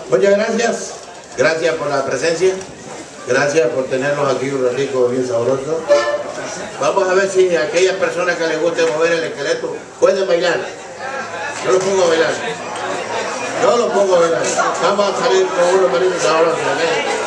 Muchas gracias. Gracias por la presencia. Gracias por tenernos aquí un ratico bien sabroso. Vamos a ver si aquellas personas que les guste mover el esqueleto pueden bailar. Yo los pongo a bailar. Yo los pongo a bailar. Vamos a salir con unos manitos sabrosos.